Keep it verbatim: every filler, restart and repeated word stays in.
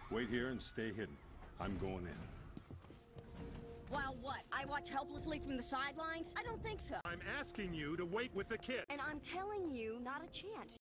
Wait here and stay hidden. I'm going in. While what? I watch helplessly from the sidelines? I don't think so. I'm asking you to wait with the kid. And I'm telling you, not a chance.